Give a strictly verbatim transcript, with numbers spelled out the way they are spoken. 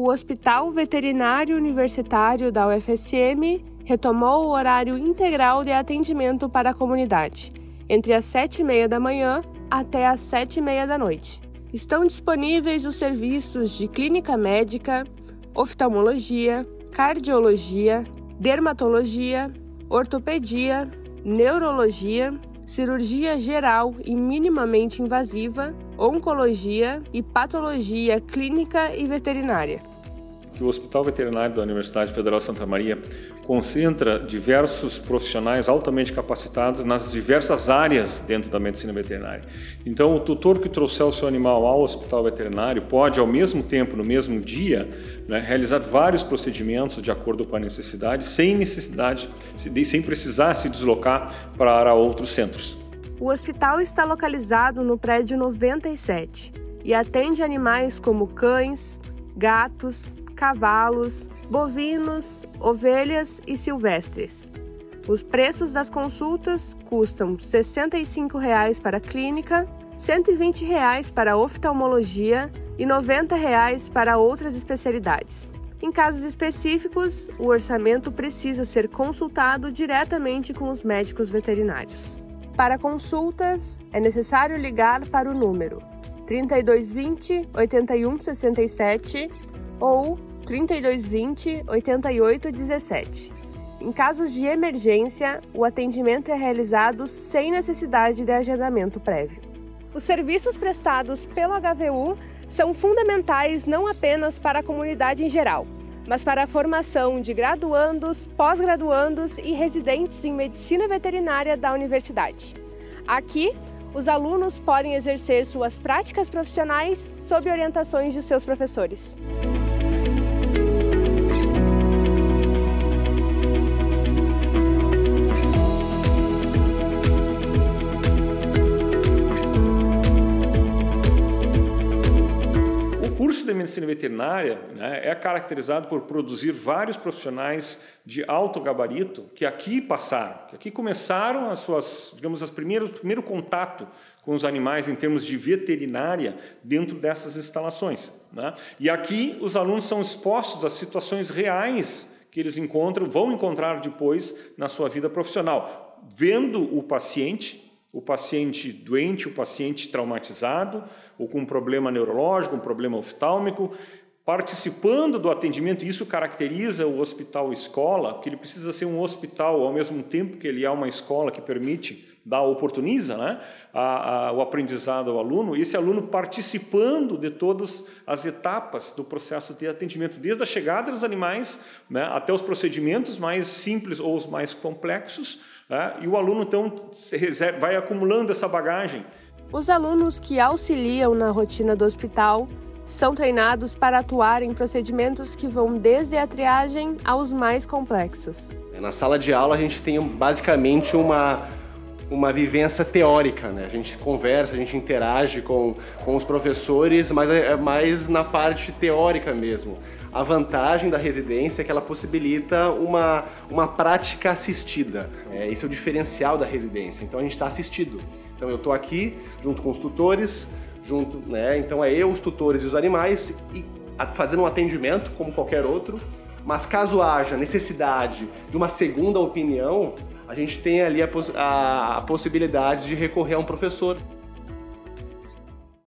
o Hospital Veterinário Universitário da U F S M retomou o horário integral de atendimento para a comunidade, entre as sete e meia da manhã até as sete e meia da noite. Estão disponíveis os serviços de clínica médica, oftalmologia, cardiologia, dermatologia, ortopedia, neurologia, cirurgia geral e minimamente invasiva, oncologia e patologia clínica e veterinária. Que o Hospital Veterinário da Universidade Federal de Santa Maria concentra diversos profissionais altamente capacitados nas diversas áreas dentro da medicina veterinária. Então, o tutor que trouxer o seu animal ao hospital veterinário pode, ao mesmo tempo, no mesmo dia, né, realizar vários procedimentos de acordo com a necessidade, sem necessidade, sem precisar se deslocar para outros centros. O hospital está localizado no prédio noventa e sete e atende animais como cães, gatos, cavalos, bovinos, ovelhas e silvestres. Os preços das consultas custam sessenta e cinco reais para a clínica, cento e vinte reais para a oftalmologia e noventa reais para outras especialidades. Em casos específicos, o orçamento precisa ser consultado diretamente com os médicos veterinários. Para consultas, é necessário ligar para o número trinta e dois vinte, oitenta e um sessenta e sete ou trinta e dois vinte, oitenta e oito dezessete. Em casos de emergência, o atendimento é realizado sem necessidade de agendamento prévio. Os serviços prestados pelo H V U são fundamentais não apenas para a comunidade em geral, mas para a formação de graduandos, pós-graduandos e residentes em medicina veterinária da universidade. Aqui, os alunos podem exercer suas práticas profissionais sob orientações de seus professores. O curso de medicina veterinária, né, é caracterizado por produzir vários profissionais de alto gabarito que aqui passaram, que aqui começaram as suas, digamos, as primeiras, o primeiro contato com os animais em termos de veterinária dentro dessas instalações, né? E aqui os alunos são expostos a situações reais que eles encontram, vão encontrar depois na sua vida profissional, vendo o paciente, o paciente doente, o paciente traumatizado, ou com um problema neurológico, um problema oftálmico, participando do atendimento. Isso caracteriza o hospital escola, porque ele precisa ser um hospital ao mesmo tempo que ele é uma escola que permite, dá, oportuniza, né, a, a, o aprendizado ao aluno, e esse aluno participando de todas as etapas do processo de atendimento, desde a chegada dos animais, né, até os procedimentos mais simples ou os mais complexos, né, e o aluno então vai acumulando essa bagagem. Os alunos que auxiliam na rotina do hospital são treinados para atuar em procedimentos que vão desde a triagem aos mais complexos. Na sala de aula a gente tem basicamente uma, uma vivência teórica, né? A gente conversa, a gente interage com, com os professores, mas é mais na parte teórica mesmo. A vantagem da residência é que ela possibilita uma, uma prática assistida. É, esse é o diferencial da residência. Então a gente está assistido. Então eu estou aqui junto com os tutores, junto, né? Então é eu, os tutores e os animais, e fazendo um atendimento como qualquer outro. Mas caso haja necessidade de uma segunda opinião, a gente tem ali a, poss a, a possibilidade de recorrer a um professor.